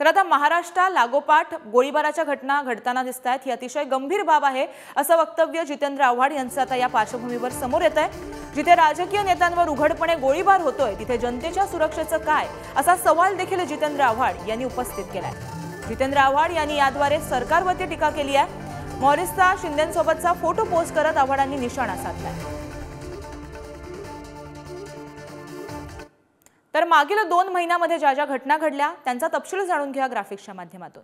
तर आता महाराष्ट्र लागोपाठ गोळीबाराच्या घटना घडताना दिसतात। ही अतिशय गंभीर बाब आहे असं वक्तव्य जितेंद्र आव्हाड यांचं आता या पार्श्वभूमीवर समोर येत आहे। जिथे राजकीय नेत्यांवर उघडपणे गोळीबार होतोय तिथे जनतेच्या सुरक्षेचं काय असा सवाल देखील जितेंद्र आव्हाड यांनी उपस्थित केलाय। जितेंद्र आव्हाड यांनी याद्वारे सरकारवरती टीका केली आहे। मॉरिसचा शिंदेंसोबतचा फोटो पोस्ट करत आव्हाडांनी निशाणा साधलाय। तर मागील 2 महिन्यांमध्ये ज्या ज्या घटना घडल्या त्यांचा तपशील जाणून घ्या ग्राफिक्सच्या माध्यमातून।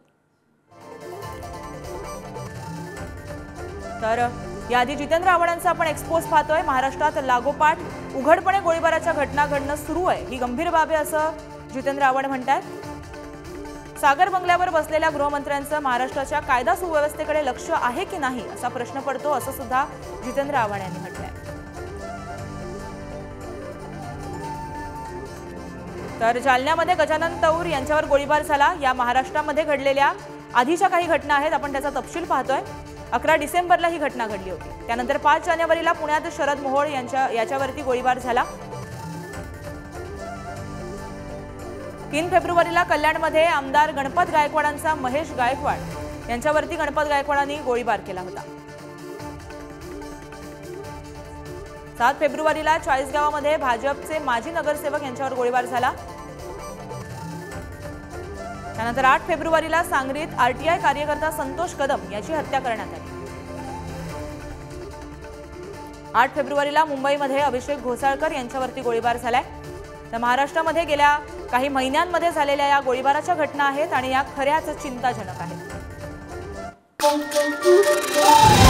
तर याआधी जितेंद्र आव्हाडांचा आपण एक्सपोज पाहतोय। महाराष्ट्रात लागोपाठ उघडपणे गोळीबाराच्या घटना घडणं सुरू आहे। ही गंभीर बाब आहे असं जितेंद्र आव्हाड म्हणतात। सागर बंगल्यावर बसलेल्या गृहमंत्र्यांचं महाराष्ट्राच्या कायदा सुव्यवस्थेकडे लक्ष आहे की नाही असा प्रश्न पडतो असं सुद्धा जितेंद्र आव्हाड यांनी म्हटलंय। तर जालन्यामध्ये गजानन तौर यांच्यावर गोळीबार झाला। या महाराष्ट्रामध्ये घडलेल्या आधीच्या काही घटना आहेत, आपण त्याचा तपशील पाहतोय। 11 डिसेंबरला ही घटना घडली होती। त्यानंतर 5 जानेवारीला पुण्यात शरद मोहोळ याच्यावरती गोळीबार झाला। 3 फेब्रुवारीला कल्याणमध्ये आमदार गणपत गायकवाडांचा महेश गायकवाड यांच्यावरती गणपत गायकवाडांनी गोळीबार केला होता। 7 फेब्रुवारीला चाळीसगावमध्ये भाजपचे माजी नगरसेवक यांच्यावर गोळीबार झाला। त्यानंतर 8 फेब्रुवारीला सांगलीत आरटीआय कार्यकर्ता संतोष कदम याची हत्या करण्यात आली। 8 फेब्रुवारीला मुंबईमध्ये अभिषेक घोसाळकर यांच्यावरती गोळीबार झालाय। तर महाराष्ट्रामध्ये गेल्या काही महिन्यांमध्ये झालेल्या या गोळीबाराच्या घटना आहेत आणि या खऱ्याच चिंताजनक आहेत।